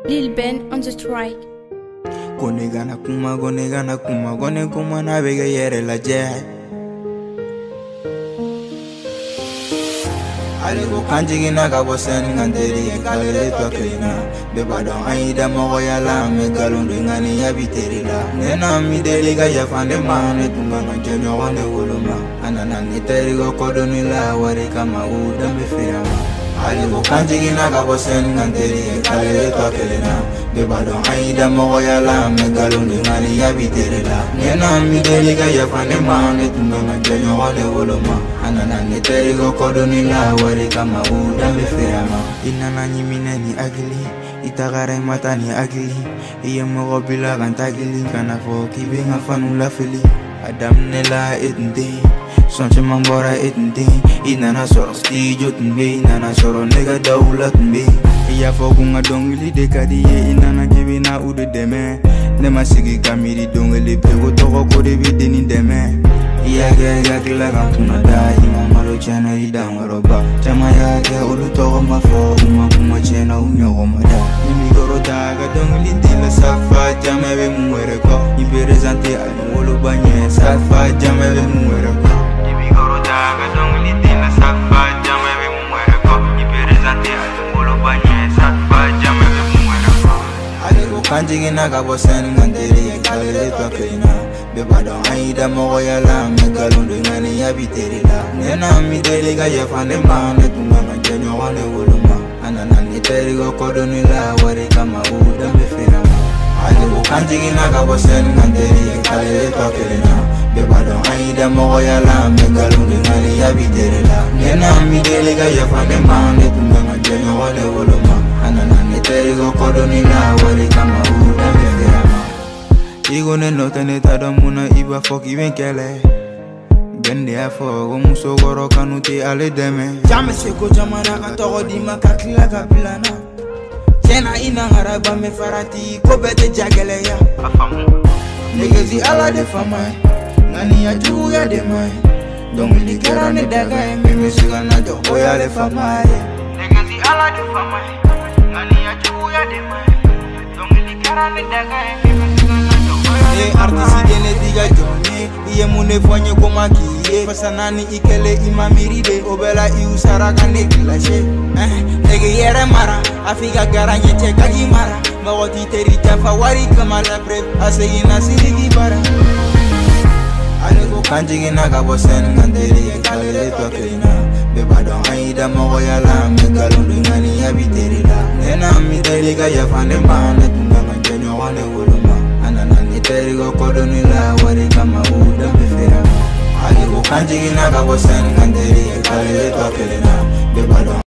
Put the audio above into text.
Lil Ben on the strike. Gone gana kuma gone kuma na bega yere la je. Ale go kanjigi na ga bosen nganderi kalele to kelina be badon aida mo ya la me galundu ngani ya biterila nena mi deli ga ya fande mane tunga nganyo wane woluma anana ni teri go kodoni la wari kama uda me firama. Ale go kanjigi na ga bosen nganderi kalele to kelina be badon aida mo ya la me galundu ngani ya biterila nena mi deli ga ya fande mane tunga nganyo wane woluma anana ni teri go kodoni la wari kama uda me firama. Inana nyimine ni agili itagare mata ni agili iye mo bila gantagili kana fo kibenga fanula feli adam nela etnde sonche mambora etnde inana soro stijo tunbe inana soro nega daula tunbe iya fo kunga dongili de kadiye inana kibina ude deme nema sigi kamiri dongili pego toko kode bideni deme iya ga kila kampuna da imamalo chena idangoroba chama ya ga ulu toko mafo kuma chena unyogo mada imigoro daga dongili dila safa jama be muere ko iberezante alwolo banye safa jama be muere ko imigoro daga dongili dila safa jama be muere ko iberezante alwolo banye safa jama be muere ko ale go kanjigi na ga bosen nganderi kalele to kelina be badon aida mo ya la me galundu ngani ya biterila nena mi deli ga ya fande mane tunga nganyo wane woluma anana ni teri go kodoni la wari kama uda me firama. Ale go kanjigi na ga bosen nganderi kalele to kelina be badon aida mo ya la me galundu ngani ya biterila nena mi deli ga ya fande mane tunga nganyo wane woluma anana ni teri go kodoni la wari kama uda me firama. Igone no tene tada muna iba fok iben kele bende afo muso goro kanuti ale deme jame seko jamana kan togo di makakila kabilana tena ina haraba me farati ko bete jagele ya afamu negezi ala de fama ngani ya jugu ya de mai dongili karane daga me misiga na do ya de fama negezi ala de fama ngani ya jugu ya de mai dongili karane daga me misiga na artisi dene diga jone iye mune fonye koma kiye fasanani ikele imamiride obela iusara kande kilashe ege yere mara afika garanye chekaji mara mawati teri chafa wari kama la prep aseyi nasirigi bara. Ale go kanjigi na ga bosen nganderi kalele to kelina be badon aida mo ya la me galundu ngani ya biterila nena mi deli ga ya fande mane tunga nganyo wane woluma anana ni teri go kodoni la wari kama uda me firama. Ale go kanjigi na ga bosen nganderi kalele to kelina be badon